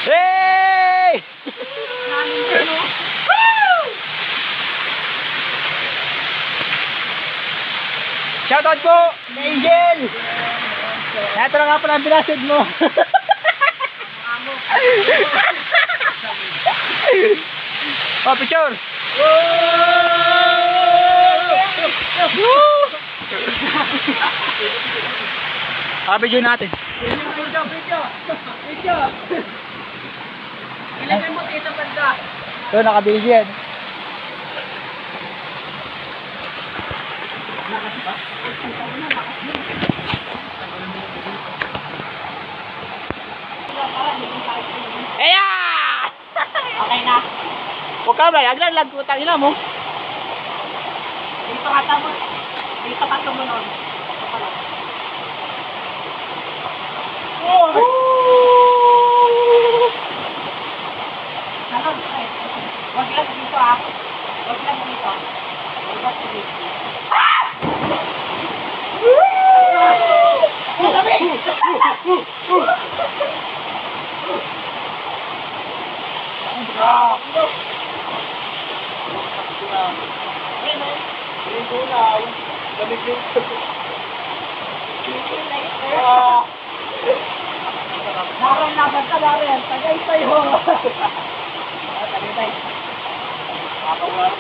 Hey! Shoutout po kay Angel! Ito na nga pala ang binasid mo. Oh, picture! Video natin. Video. Ilagay mo dito banda. Ito, nakabili yan. Eya! Okay na. Huwag ka ba? Aglag putang ina mo. Dito ka tamo. Dito ka tumunod. Oh! Wag lang dito ah. Wag lang dito. Wag lang dito. Naranasan ka na rin. Tagay tayo. Tagay tayo. Kapawala.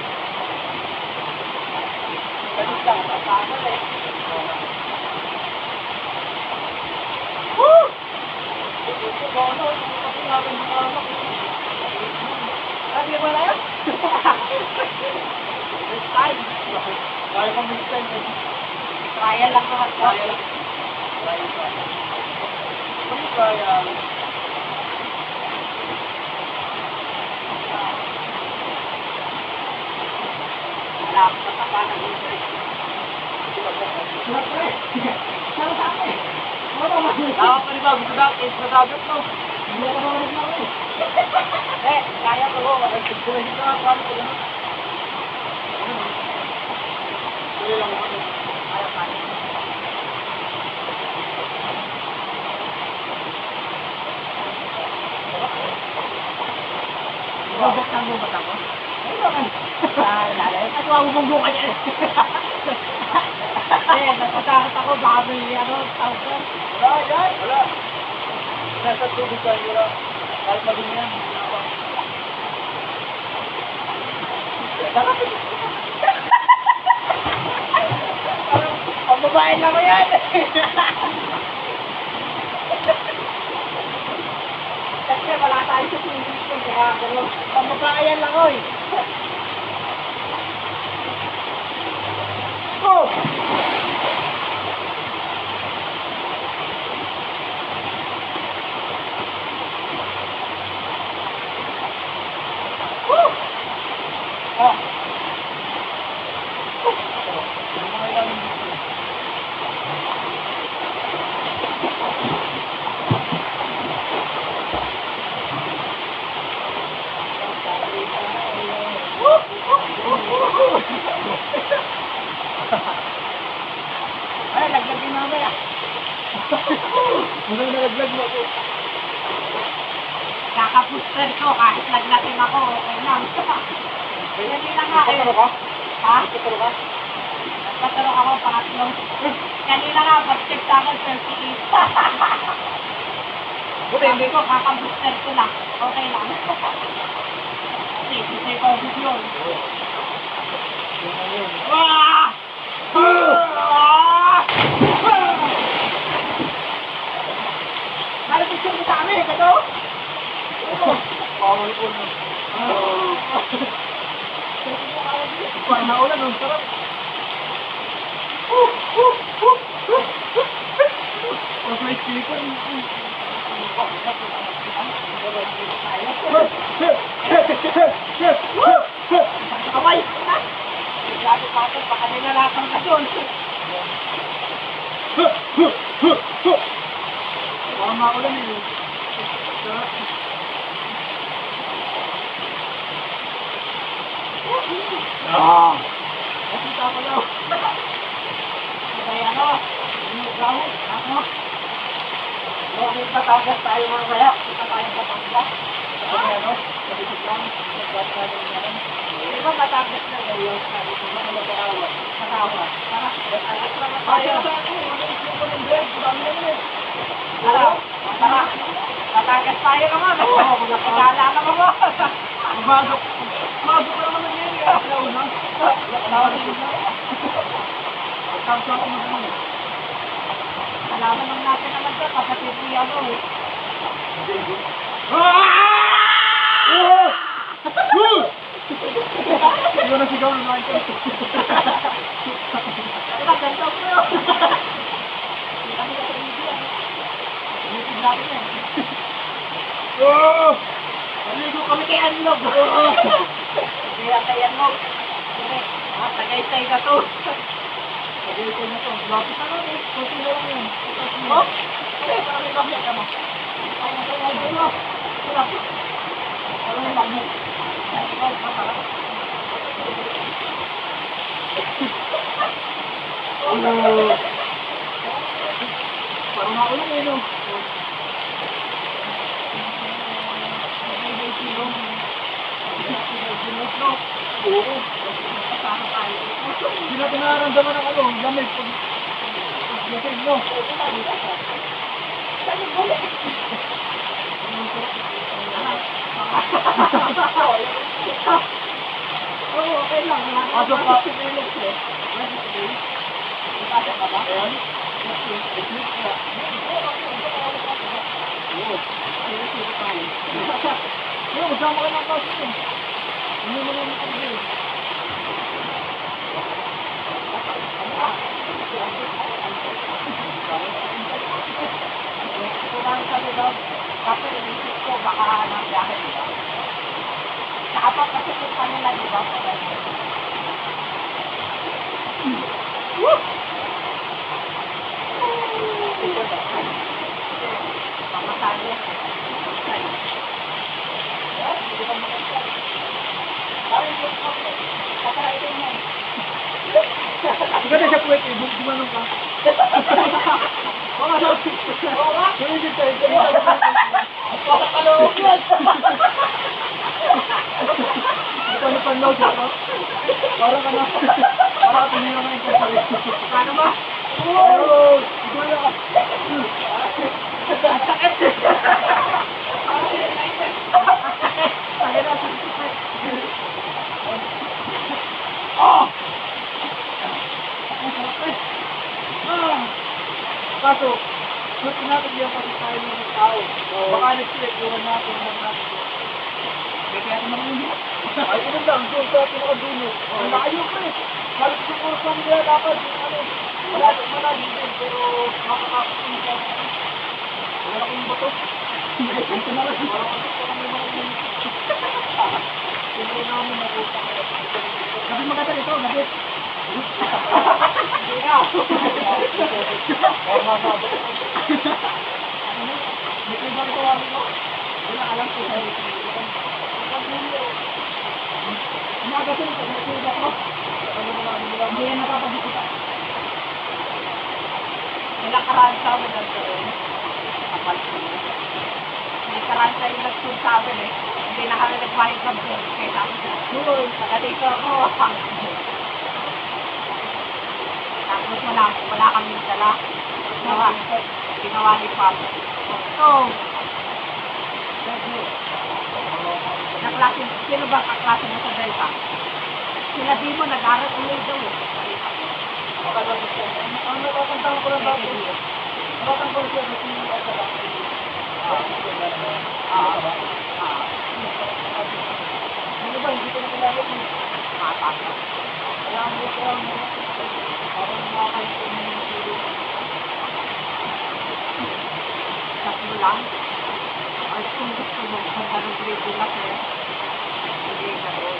Ganun lang. Kapawala eh. Woo! Sabi mo na yan? This time. Kaya kang this time. Trial lang naman. Trial lang. Trial. Alam ka pa pa ng interest. Saan sa akin? Tawag ka rin ba? Gusto na? Nasagot mo. Hindi ako naman na ako. Kaya ko ko. Nagsigurah dito nga. Paano ko lang? Tuloy lang ako. Kaya kaya. Babaktan mo ba't ako? Ay, bakit? Lalay. At wag mong buka niya. Natatakot ako. Baka may tawag ka. Wala, yan. Wala. Nasa tubig ka, wala. Kahit madumi yan. Pambabae lang ko yan. Kasi wala tayo sa tubig ko. Pambabae yan lang ko eh. Oh! Ay, laglag yung mamaya. Ano yung nalaglag mo ako? Kakapuster ko, kahit laglatin ako, okay lang. Yan nila nga eh. Nagpataro ka? Ha? Nagpataro ka? Nagpataro ako, pangatlo. Kanina nga, pag-check sa akin, 38. Buti hindi ko, kakapuster ko lang. Okay lang. Kasi, kasi COVID yun. Waaah! Ano gusto mo sa amin? Ito? Parang ulan. Parang naulan. Ang sarap. Mas may silikon. Kamay! Lagi patag, baka nilalasang ka doon. Baka maulan eh. Nakita ko lang. Kaya ano? Ako. Okay, tatagas tayo mga kaya. Kita tayo sa Ano? Nabisip lang. Di ba matapos na kayo? Sabi ko, matawa. Alas na tayo. Tara. Matagas tayo naman. Kala naman mo. Magasok pa naman ng yan. Nauna. Kapsa ako naman. Alaman lang natin naman ito. Kapatid ni ano eh. Iba na sigaw na naman ito. Ano ba? Ganito ko yun. Hindi kami sa video. YouTube natin yan. Naligo Kami kay Anlog. Kaya kay Anlog. Tagay-tay na to. Nagayko na to. Lapit na lang eh. Kunti na lang yan. Oh? Okay, parang may bagay ka mo. Ay, nagay mo. Parang may bagay. Parang maulong eh no. Oo. Hindi natin nararamdaman ng ano, lamig pag lasing, no? Oo, okay lang. Pasok pa. Pasok ka ba? Ayan. Yo, magsama ka ng pasok eh. Hindi mo naman ito. Kumain kami doon. Kasi inisip ko baka nagbiyahe nila. Nakapag kasi kung kanila, di ba? Pamasali. Maganda siya po eh, gumanong ka. Hindi tayo. Parang kaloob yan. Panaw siya, no? Parang ka na. Parang tumira ka yung kasali. Ano ba? Oo! Igwala ka. Ang sakit. Kaso, gusto natin yung pati tayo ng tao. Baka nag-click, iwan natin ng natin. Kaya naman hindi. Ay, ganun lang. Doon sa pinakadulo. Ang layo ko eh. Halos yung oras namin kaya dapat. Malapit malalim din. Pero makakasin ka. Wala akong bato. Ito na lang. Siyempre namin nakuha. Gabi maganda ito. Gabi. Hindi na. May ibang tawagin mo? Wala alam ko sa ito. Umaga ko nito, nagsulat ko. Hindi yan napapabisita. May nakaraan sa amin lang doon. Kapal ko. May nakaraan sa yung nagsun sa amin eh. Hindi na kami nagbayad ng bill. Kaya sabi ko, doon, taga dito ako. Tapos wala kami dala. Ginawa ni Papa. So, naklase, sino ba kaklase mo sa Delta? Sila di mo nag-aral ulit daw eh. Ang nakakantang ko lang dati. Nakakantang ko siya kasi yung asa lang. Ano ba, hindi ko na kilala kung Mapasok. alam mo ko lang. Parang nakakait ko ng silo. Tatlo lang. Ay, kung gusto mo, kung anong grade na sir, hindi na doon.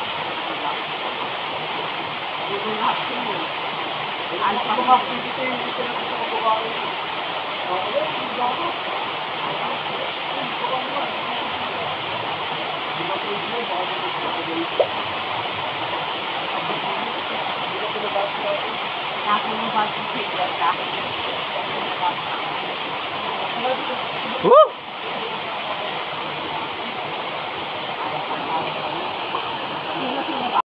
Hindi mo lahat mo. Ano pa Ako ba? nga, hindi ko yung gusto na gusto ko bukain. Ayun, hindi ako. Natin yung bagong figure sa akin. Ano